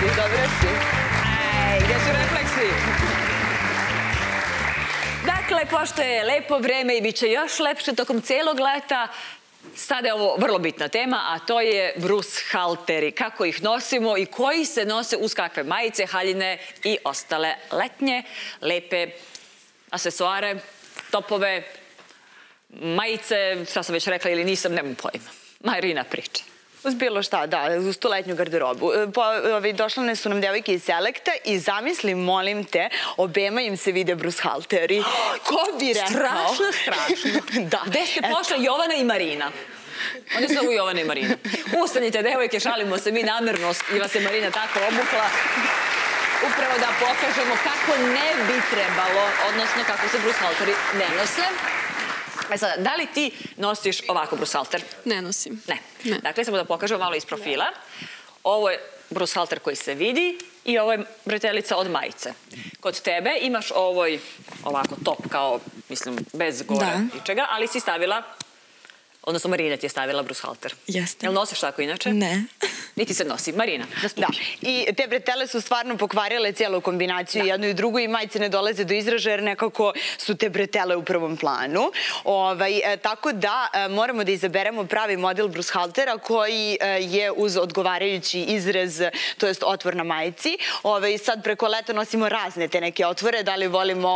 si? Dobro si. Ej, gde su refleksi? Dakle, pošto je lepo vreme i bit će još lepše tokom celog leta, sada je ovo vrlo bitna tema, a to je brushalteri. Kako ih nosimo i koji se nose uz kakve majice, haljine i ostale letnje, lepe aksesuare, topove, majice, šta sam već rekla ili nisam, nemam pojma. Marina priča. Uz bilo šta, da, uz tu letnju garderobu. Došle su nam devojke iz Selekta i zamisli, molim te, obema im se vide brushalteri. Ko bi rekao? Strašno, strašno. Da. Gde ste pošle Jovana i Marina? Oni zovu Jovana i Marina. Ustanite, devojke, šalimo se mi namerno i vas je Marina tako obukla. Upravo da pokažemo kako ne bi trebalo, odnosno kako se brushalteri ne nose. E sada, da li ti nosiš ovako brushalter? Ne nosim. Ne. Dakle, samo da pokažemo malo iz profila. Ovo je brushalter koji se vidi i ovo je bretelica od majice. Kod tebe imaš ovoj ovako top kao, mislim, bez gore i čega, ali si stavila, odnosno Marina ti je stavila brushalter. Jeste. Jel nosiš tako inače? Ne. Niti se nosi. Marina, da stupi. I te bretele su stvarno pokvarile cijelu kombinaciju, jednu i drugu, i majice ne dolaze do izražaja jer nekako su te bretele u prvom planu. Tako da moramo da izaberemo pravi model brushaltera koji je uz odgovarajući izrez, to jest otvor na majici. Sad preko leta nosimo razne te neke otvore, da li volimo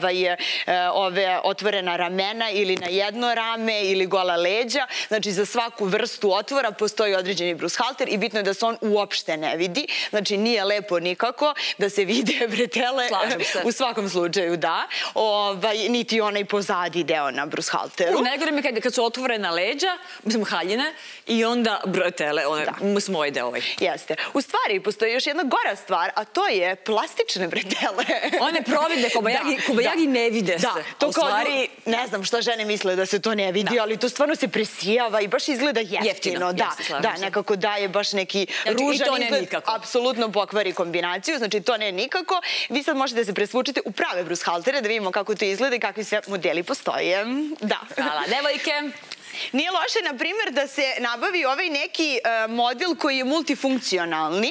ove otvore na ramena ili na jedno rame ili gola leđa. Znači za svaku vrstu otvora postoji određeni brushalter i bitno je da se on uopšte ne vidi. Znači nije lepo nikako da se vide bretele. U svakom slučaju da. Niti onaj pozadi deo na brushalteru. Najgore mi je kad su otvorena leđa, mislim haljine, i onda bretele, mislim ovaj deo ovaj. Jeste. U stvari postoji još jedna gora stvar, a to je plastične bretele. One providne, kobajagi ne vide se. To kao, ne znam šta žene misle da se to ne vidi, ali to stvarno se presijava i baš izgleda jeftino. Da, nekako daje baš neki ružan izgled, apsolutno pokvari kombinaciju, znači to ne nikako. Vi sad možete da se presvučite u prave brushaltere da vidimo kako to izgleda i kakvi sve modeli postoje. Da. Hvala, devojke. Nije loše, na primjer, da se nabavi ovaj neki model koji je multifunkcionalni.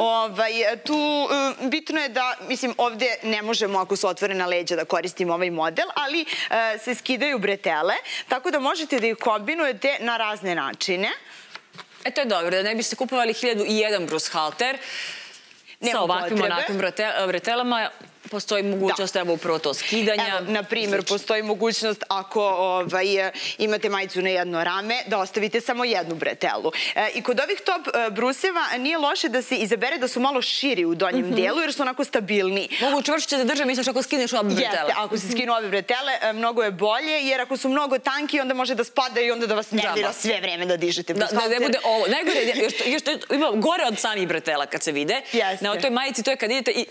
Tu bitno je da, mislim, ovde ne možemo ako su otvorena leđa da koristimo ovaj model, ali se skidaju bretele, tako da možete da ih kombinujete na razne načine. To je dobro, da ne biste kupovali 1001 brushalter sa ovakvim onakvim bretelama. Postoji mogućnost, evo upravo to skidanja. Evo, na primjer, postoji mogućnost ako imate majicu na jedno rame, da ostavite samo jednu bretelu. I kod ovih top bruseva nije loše da se izabere da su malo širi u donjem delu, jer su onako stabilniji. Mogu čvršće da drže, misliš, ako skineš obe bretele? Jeste, ako se skinu obe bretele, mnogo je bolje, jer ako su mnogo tanki, onda može da spada i onda da vas nervira sve vreme da dižete brushalter. Da ne bude ovo. Najgore, još ima gore od samih bretela kad se vide. Na toj majici, to je kad idete i...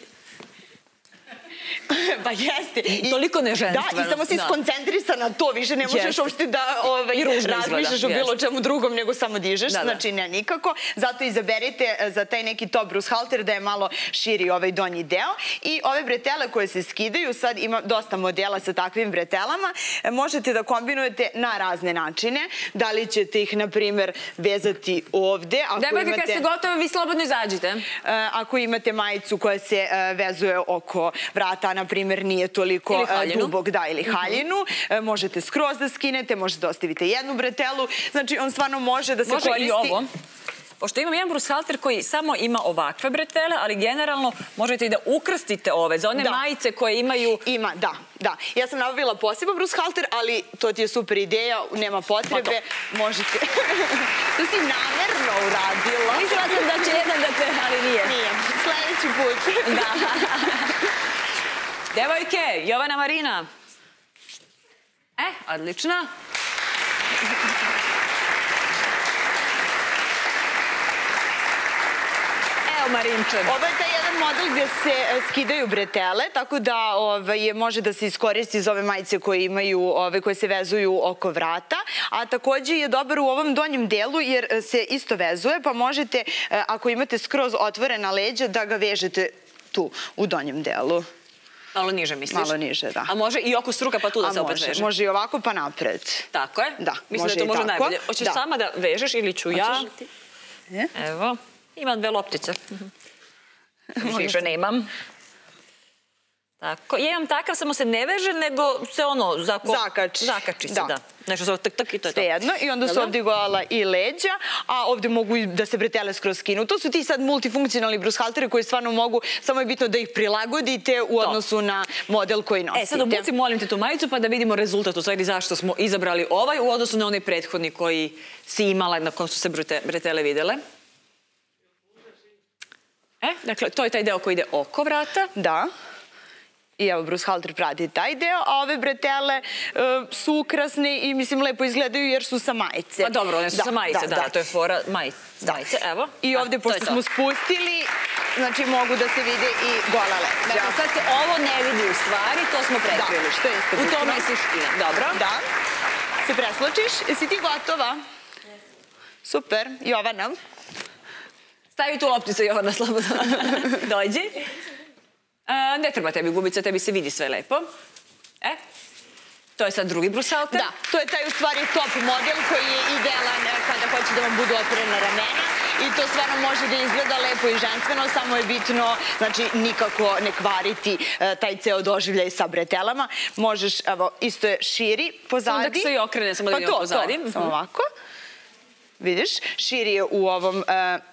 Pa jeste. Toliko neženstveno. Da, i samo si skoncentrisan na to, više ne možeš uopšte da razmišljaš o bilo čemu drugom, nego samo dižeš, znači ne nikako. Zato izaberite za taj neki top brushalter da je malo širi ovaj donji deo. I ove bretele koje se skidaju, sad ima dosta modela sa takvim bretelama, možete da kombinujete na razne načine. Da li ćete ih, na primjer, vezati ovde. Devojke, kad ste gotovi, vi slobodno izađite. Ako imate majicu koja se vezuje oko vrata, na primjer, nije toliko dubok, ili haljinu, možete skroz da skinete, možete da ostavite jednu bretelu, znači on stvarno može da se koristi. Može i ovo. Pošto imam jedan brushalter koji samo ima ovakve bretele, ali generalno možete i da ukrstite ove, za one majice koje imaju... Ima, da. Ja sam nabavila poseban brushalter, ali to ti je super ideja, nema potrebe, možete... To si namerno uradila. Mislila sam da će jedan da te, ali nije. Nije, sledeći put. Da. Devojke, Jovana, Marina. Odlično. Evo, Marinče. Ovo je taj jedan model gde se skidaju bretele, tako da može da se iskoristi za ove majice koje se vezuju oko vrata, a takođe je dobar u ovom donjem delu jer se isto vezuje, pa možete, ako imate skroz otvorena leđa, da ga vežete tu, u donjem delu. Malo niže, misliš? Malo niže, da. A može i oko struka pa tu da se opet veže? Može i ovako pa napred. Tako je? Da, mislim da to može najbolje. Hoćeš sama da vežeš ili ću ja? Evo, imam 2 loptice. Više nemam. Tako, ja imam takav, samo se ne veže, nego se ono... Zakači se, da. Nešto se tak i to je to. Svejedno. I onda su ovdje gola i leđa, a ovdje mogu da se bretele skroz skinu. To su ti sad multifunkcionalni brushalteri koji stvarno mogu, samo je bitno da ih prilagodite u odnosu na model koji nosite. Sad obuci, molim te, tu majicu pa da vidimo rezultat, u stvari zašto smo izabrali ovaj u odnosu na onaj prethodni koji si imala na kom su se bretele videle. Dakle, to je taj deo koji ide oko vrata. Da. I evo, brushalter prati taj deo, a ove bretele su ukrasne i, mislim, lepo izgledaju jer su sa majice. Pa dobro, one su sa majice, da, to je fora majice, evo. I ovdje, pošto smo spustili, znači mogu da se vide i gola leđa. Dakle, sad se ovo ne vidi u stvari, to smo prekrili. Da, što je isto bitno. U tome je suština, dobro. Da. Se presločiš, jesi ti gotova? Super. Jovana? Stavi tu lopticu, Jovana, slobodno. Dođi. Ne treba tebi gubica, tebi se vidi sve lepo. To je sad drugi brushalter. Da, to je taj u stvari top model koji je idealan kada hoće da vam budu otvorena ramena i to stvarno može da izgleda lepo i ženstveno, samo je bitno, znači, nikako ne kvariti taj ceo doživljaj sa bretelama. Možeš, evo, isto je širi pozadi. Samo da se i okrene, samo da vidimo pozadi. Pa to, samo ovako. Vidiš, širi je u ovom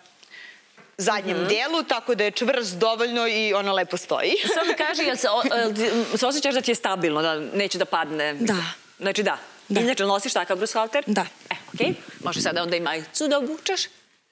zadnjem delu, tako da je čvrst dovoljno i ono lepo stoji. Samo mi kaži, jel se osjećaš da ti je stabilno, da neće da padne? Da. Znači da. Inače, nosiš takav brushalter? Da. Okej. Može sada onda i majicu da obučeš.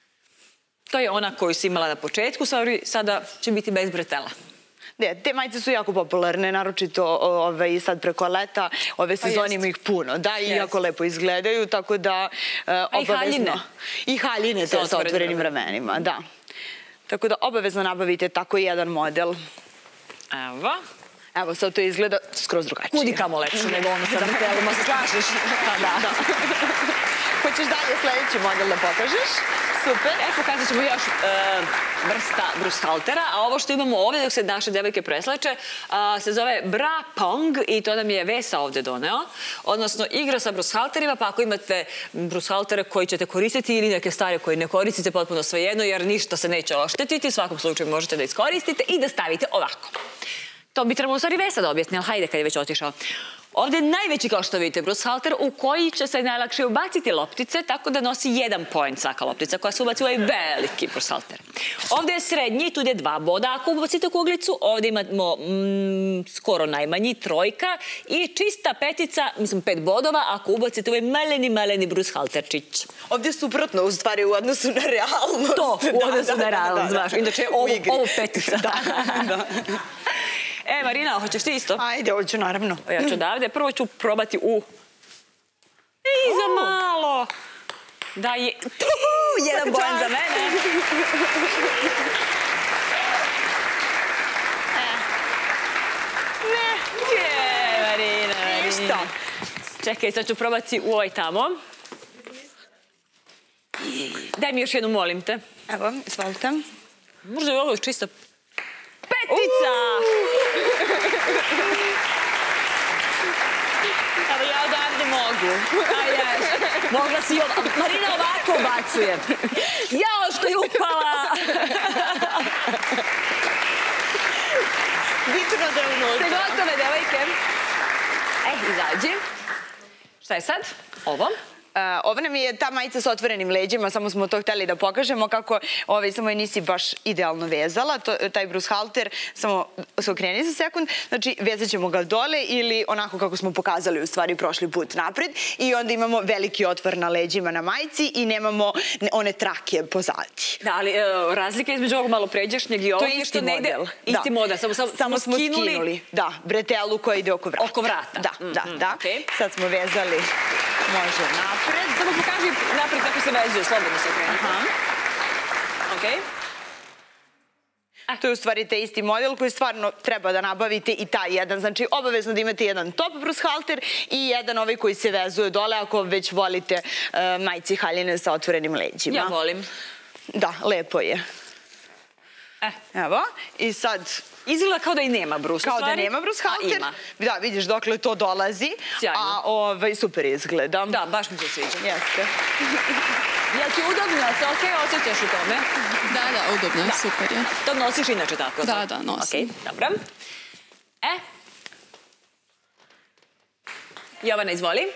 To je ona koju si imala na početku, sada će biti bez bretela. Te majice su jako popularne, naročito sad preko leta, ove sezone ima ih puno, da, i jako lepo izgledaju, tako da obavezno... A i haljine. I haljine te sa otvorenim ramenima, da. Tako da obavezno nabavite tako jedan model. Evo. Evo, sad to izgleda skroz drugačije. Kudi kamo lepše nego ono sa bretelima, se slažeš? Da. Hoćeš dalje sljedeći model da pokažeš? Super. Pokazat ćemo još vrsta brushaltera, a ovo što imamo ovdje dok se naše devojke preslače se zove bra pong i to nam je Vesa ovdje doneo, odnosno igra sa brushalterima, pa ako imate brushaltere koji ćete koristiti ili neke stare koje ne koristite, potpuno svejedno jer ništa se neće oštetiti, u svakom slučaju možete da iskoristite i da stavite ovako. To bi trebalo u stvari Vesa da objasni, ali hajde kad je već otišao. Ovdje je najveći, kao što vidite, brushalter u koji će se najlakše ubaciti loptice, tako da nosi 1 point svaka loptica koja se ubaci u ovaj veliki brushalter. Ovdje je srednji, tu je 2 boda ako ubacite kuglicu, ovdje imamo skoro najmanji, 3 i čista 5, mislim 5 bodova ako ubacite ovaj maleni brushalterčić. Ovdje je suprotno, u stvari, u odnosu na realnost. To, u odnosu na realnost, znaš. Inače, ovo 5. Da. Marina, hoćeš ti isto? Ajde, hoću, naravno. Ja ću odavde. Prvo ću probati u... I za malo. Da je... 1 bojan za mene. Marina. Ništa. Čekaj, sad ću probati u ovaj tamo. Daj mi još jednu, molim te. Evo, izvolite. Možda je ovo čisto... 5! Evo ja odavde mogu. Mogla si Marina ovako ubacuje. Jao što je upala! Bitno da je unutra. Ste gotove, devojke? Izađi. Šta je sad? Ovo? Ovo nam je ta majica sa otvorenim leđima, samo smo to hteli da pokažemo kako samo je nisi baš idealno vezala, taj brushalter, samo se okreni za sekund, znači vezat ćemo ga dole ili onako kako smo pokazali u stvari prošli put napred i onda imamo veliki otvor na leđima na majici i nemamo one trake pozadi. Da, ali razlika između ovog malo pređašnjeg i ovog to je isti model. Isti model, samo smo skinuli. Da, bretelu koja ide oko vrata. Oko vrata. Da. Sad smo vezali, može napred. Samo pokaži napred kako se vezuje, slobodno se okreni. Okej. To je u stvari taj isti model koji stvarno treba da nabavite i taj jedan. Znači, obavezno da imate jedan top brushalter i jedan ovaj koji se vezuje dole ako već volite majice i haljine sa otvorenim leđima. Ja volim. Da, lepo je. Evo, i sad... Izgleda kao da i nema brus. Kao da nema brushalter. A ima. Da, vidiš dokle to dolazi. Sjajno. A super izgleda. Da, baš mi se sviđa. Jeste. Jel ti udobno? Se okej osjećaš u tome? Da, udobno je, super je. To nosiš inače tako? Da, nosim. Okej, dobro. Jovana, izvoli.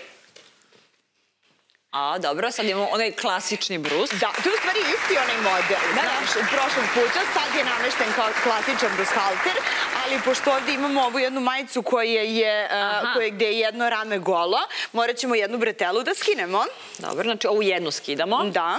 Dobro, sad imamo onaj klasični brus. Da, to je u stvari isti onaj model. Znaš, u prošlog puta sad je namešten kao klasičan brushalter, ali pošto ovdje imamo ovu jednu majicu gde je jedno rame golo, morat ćemo jednu bretelu da skinemo. Dobro, znači ovu jednu skidamo. Da.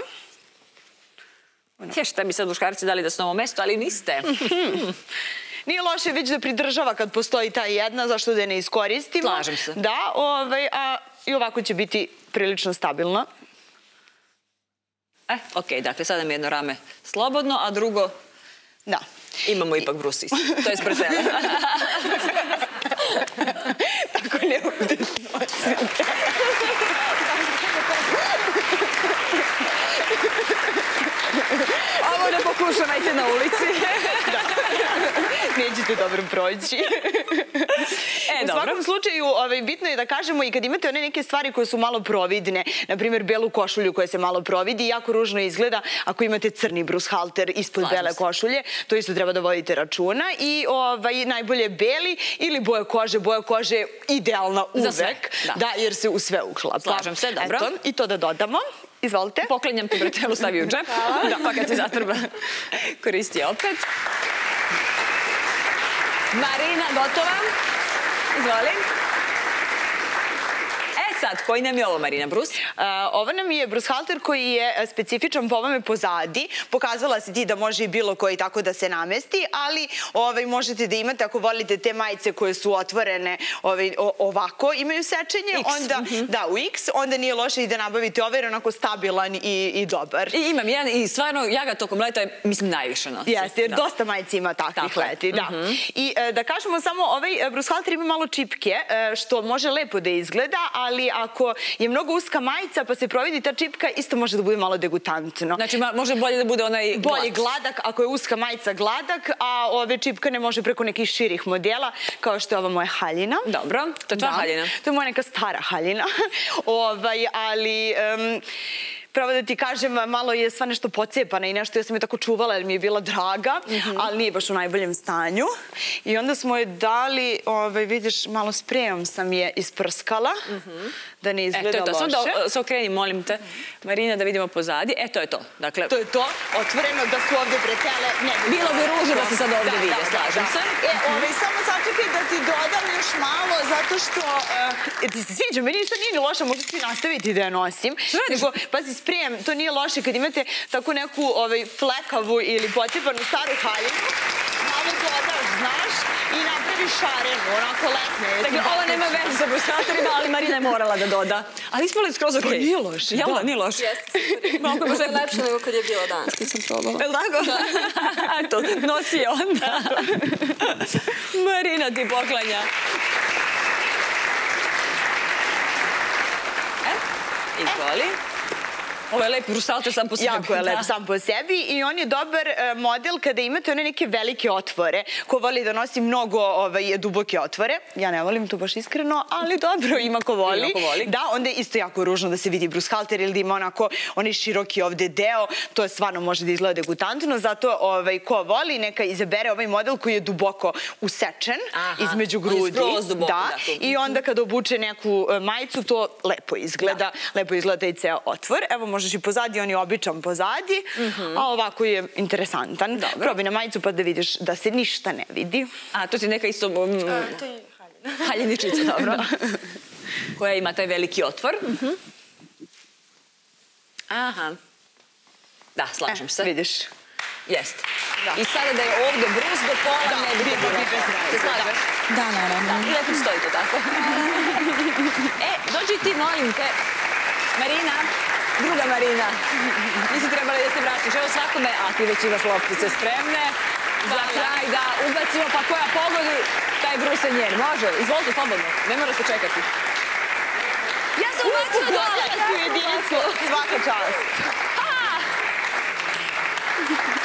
Šta mi sad muškarci dali da su na ovom mestu, ali niste. Nije loše već da pridržava kad postoji ta jedna, zašto da je ne iskoristimo. Slažem se. Da, i ovako će biti prilično stabilno. Okej, dakle, sada mi jedno rame slobodno, a drugo... Da. Imamo ipak brus isto. To je spretele. Tako ne ovdje nosim. Ovo ne pokušavajte na ulici. Nećete dobro proći. U svakom slučaju, bitno je da kažemo i kad imate one neke stvari koje su malo providne, na primjer belu košulju koja se malo providi, jako ružno izgleda ako imate crni brushalter ispod bele košulje, to isto treba da vodite računa i najbolje beli ili boja kože idealna uvek, jer se u sve uklapa. Slažem se, dobro. I to da dodamo. Izvolite. Poklenjam ti bretelu, stavi u džep, pa kad ti zatrba koristi opet. Marina, gotova? Izvoli. Sad, koji nam je ovo, Marina, brus? Ovo nam je brushalter koji je specifičan po ovome pozadi. Pokazala si ti da može i bilo koji tako da se namesti, ali možete da imate, ako volite te majice koje su otvorene ovako, imaju sečenje, da, u X, onda nije loše i da nabavite ovaj, jer je onako stabilan i dobar. I imam jedan i stvarno, ja ga tokom leta, mislim, najviše nosim. Jeste, jer dosta majici ima takvih leti, da. I da kažemo samo, ovaj brushalter ima malo čipke, što može lepo da izgleda, ali ako je mnogo uska majica pa se providi ta čipka, isto može da bude malo degutantno. Znači može bolje da bude onaj glat. Bolje gladak, ako je uska majica gladak, a ove čipka ne može preko nekih širih modela, kao što je ova moja haljina. Dobro, to je tvoja haljina? To je moja neka stara haljina, ali... Pravo da ti kažem, malo je sva nešto pocijepana i nešto, ja sam je tako čuvala jer mi je bila draga, ali nije baš u najboljem stanju. I onda smo je dali, vidiš, malo sprejom sam je isprskala, da ne izgleda loše. Samo da se okreni, molim te, Marina, da vidimo pozadi. To je to. To je to, otvoreno da su ovde bretele. Bilo bi ružno da se sad ovde vide, slažem se. Samo sačekaj da ti dodam još malo, zato što ti se sviđa, meni ništa nije ni loša, možda ću nastaviti da je nosim. Nego, pazi, sprijem, to nije loše kad imate tako neku flekavu ili pocijepanu staru haljinu, malo dodaš, znaš, i napraviš šarenu, onako letne. Dakle, ovo nema veze sa brushalterima, ali Marina je morala da doda. Ali ispalo je skroz okej. Pa nije loše. Jel' nije loše? Jeste, super. Je lepše nego kad je bilo danas, kad sam probala. Je li tako? Eto, nosi je onda. Marina ti poklanja. Izvoli. Ovo je lep brushalter sam po sebi. Jako je lep sam po sebi i on je dobar model kada imate one neke velike otvore. Ko voli da nosi mnogo duboke otvore. Ja ne volim to baš iskreno, ali dobro, ima ko voli. Da, onda je isto jako ružno da se vidi brushalter ili da ima onako onaj široki ovde deo. To je stvarno može da izgleda degutantno. Zato ko voli neka izabere ovaj model koji je duboko usečen između grudi. Da, i onda kada obuče neku majicu, to lepo izgleda. Lepo izgleda i ceo otvor. Evo, možeš i pozadi, on je običan pozadi, a ovako je interesantan. Probaj na majicu pa da vidiš da se ništa ne vidi. A, to ti neka isto... To je haljina. Haljiničica, dobro. Koja ima taj veliki otvor. Aha. Da, slažem se. Vidiš. Jeste. I sada da je ovde brus do pola ne bi bilo. Se slažeš? Da, naravno. I lepo stoji to tako. Dođi ti, molim te. Marina, druga Marina, nisi trebala da se vratiš. Evo svakome, a ti već imaš loptice spremne, za kraj da ubacimo, pa koja pogodi, taj brus je njen. Može, izvolite slobodno, ne mora se čekati. Ja sam ubacila dole! Svaka čast.